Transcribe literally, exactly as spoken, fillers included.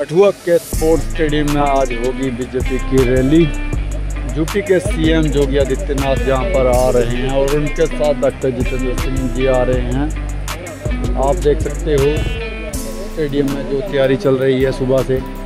कठुआ के sports stadium में आज होगी बीजेपी की रैली। यूपी के सीएम योगी आदित्यनाथ यहाँ पर आ रहे हैं और उनके साथ डॉक्टर जितेंद्र सिंह जी आ रहे हैं। आप देख सकते हो स्टेडियम में जो तैयारी चल रही है सुबह से।